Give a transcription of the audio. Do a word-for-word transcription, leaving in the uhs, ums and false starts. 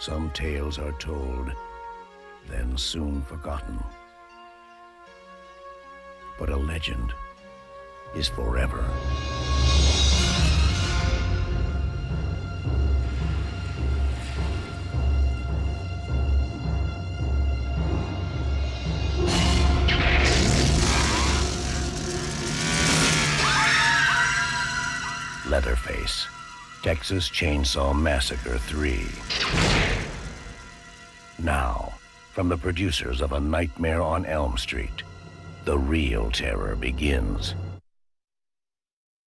Some tales are told, then soon forgotten. But a legend is forever. Leatherface, Texas Chainsaw Massacre three. Now, from the producers of A Nightmare on Elm Street, the real terror begins.